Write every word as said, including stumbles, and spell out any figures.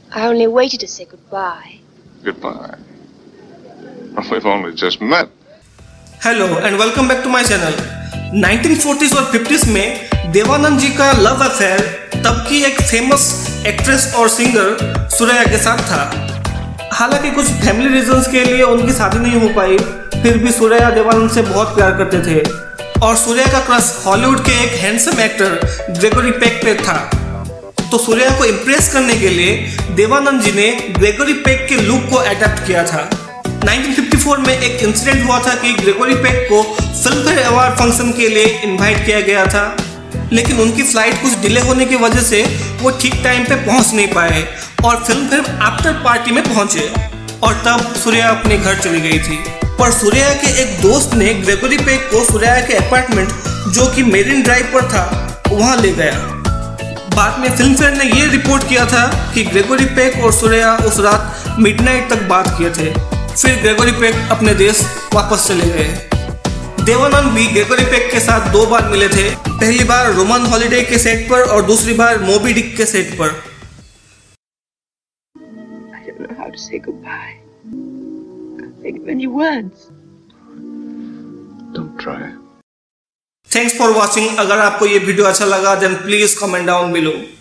I only waited to say goodbye. Goodbye. We've only just met. Hello and welcome back to my channel. Nineteen forties और fifties में देवानंद जी का love affair तब की एक famous actress और singer Suraiya के साथ था। हालांकि कुछ फैमिली रीजंस के लिए उनकी शादी नहीं हो पाई, फिर भी सुरैया देवानंद से बहुत प्यार करते थे और सुरैया का क्रश हॉलीवुड के एक हैंडसम एक्टर ग्रेगोरी पेक पे था। तो सुरैया को इम्प्रेस करने के लिए देवानंद जी ने ग्रेगोरी पेक के लुक को अडॉप्ट किया था। नाइनटीन फिफ्टी फोर में एक इंसिडेंट हुआ था कि ग्रेगोरी पेक को फिल्म फेयर अवार्ड फंक्शन के लिए इनवाइट किया गया था, लेकिन उनकी फ्लाइट कुछ डिले होने की वजह से वो ठीक टाइम पे पहुंच नहीं पाए और फिल्म फेयर आफ्टर पार्टी में पहुंचे और तब सुरैया अपने घर चली गई थी। पर सुरैया के एक दोस्त ने ग्रेगोरी पेक को सुरैया के अपार्टमेंट जो कि मेरिन ड्राइव पर था वहां ले गया। बाद में फिल्म फेयर ने यह रिपोर्ट किया था कि ग्रेगोरी पेक और सुरैया उस रात मिडनाइट तक बात किए थे। फिर ग्रेगोरी पेक अपने देश वापस चले गए। देवानंद भी ग्रेगोरी पेक के साथ दो बार मिले थे, पहली बार रोमन हॉलिडे के सेट पर और दूसरी बार मोबी डिक के सेट पर। I don't know how to say goodbye. Can't think of any words. Don't try. Thanks for watching. अगर आपको ये वीडियो अच्छा लगा then please comment down below.